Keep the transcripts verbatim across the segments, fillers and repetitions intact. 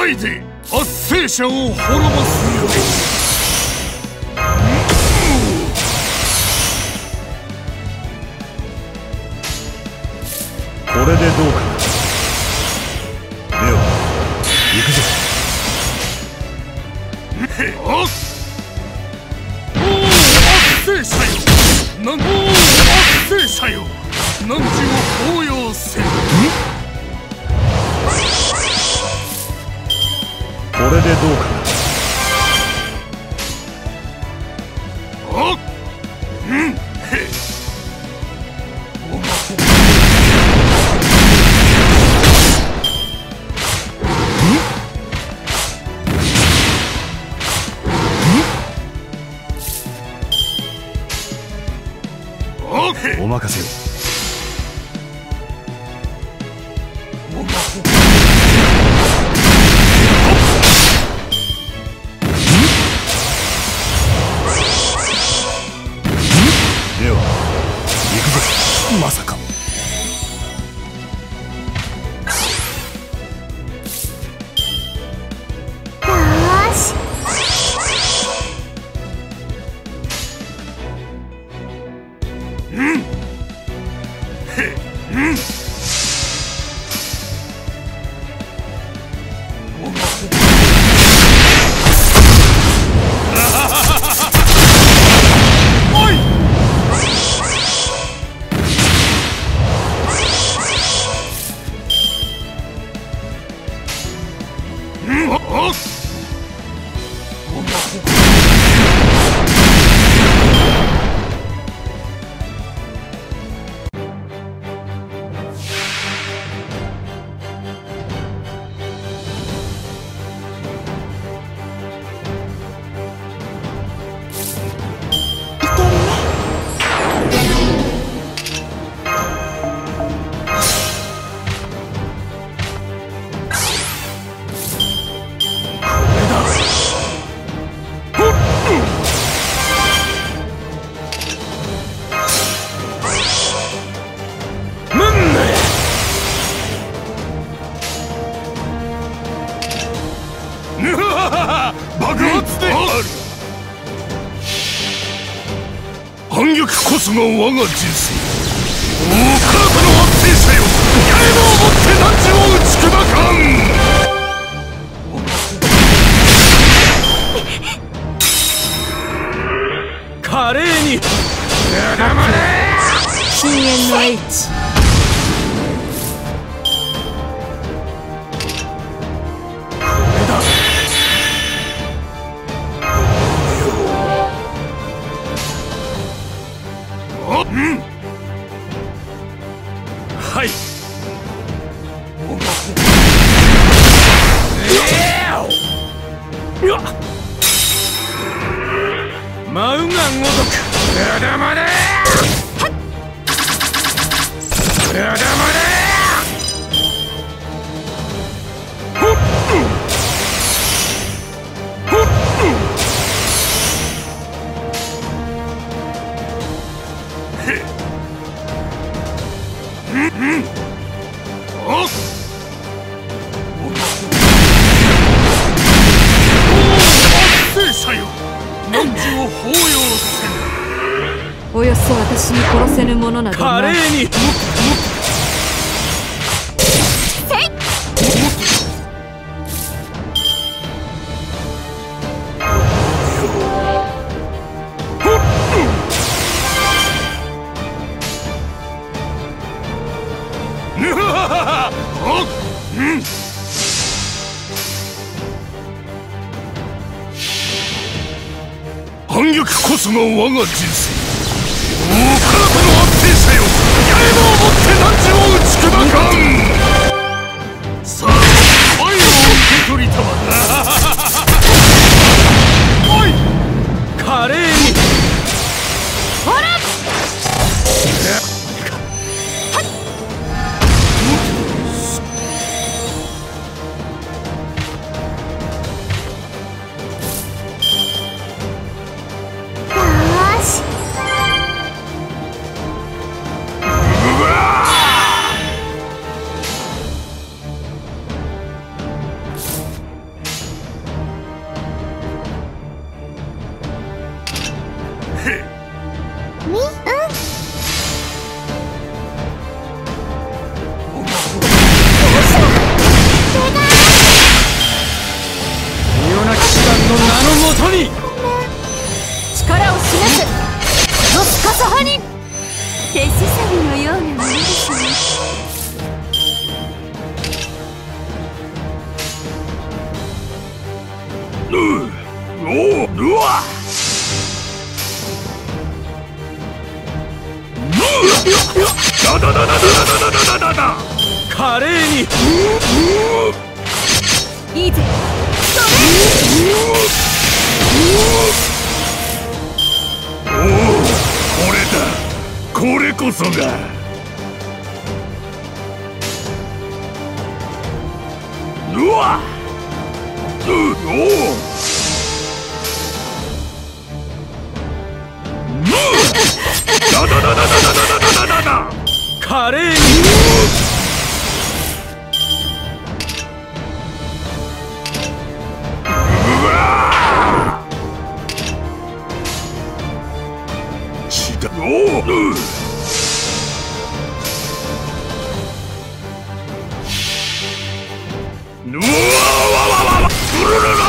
愛で圧政者を滅ぼすよ。 これでどうかな。レオ、行くぞ。 あっ、おお、圧政者よ、なんおお、圧政者よ、汝を抱擁せん。 これでどうかな。 あっ、うん、へっ、おまほ。 お任せを。 おまほ。 では行くぞ。まさか。 よーし。 うん、へっ、うん、おまほ。おい。うん、あっ、おまほ。爆発である。反逆こそが我が人生。おお、体の圧政者よ、刃を持って汝を打ち砕かん。 華麗に。 黙れ。 深淵の H。 うん、はい。おまほ。 うわっ、舞うが如く。 黙れ。黙れ。ほっ、ほっ、へっ、うん、うん、あっ、おまほ。おお、圧政者よ、汝を抱擁せん。 およそ私に殺せぬものなど華ない。 麗に。 反逆こそが我が人生。おお、体の圧政者よ、刃を持って汝を打ち砕かん。さあ、愛を受け取りたまえ。おい、 華麗に。 ほら。 み、うん。 ミオナ騎士団の名のもとに力を示すこのスカサハに手しさびのようなものですね。 うおうわだだだだだだだだだ華麗にいいぜ。 おおこれだこれこそがうわうおおだだだだだだだだだだ華麗にうわ血だおおううわわわわわうるるるるるるる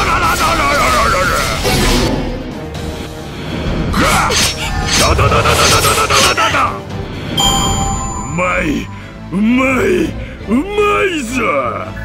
だだだだだだだだだだうまいうまいうまいぞ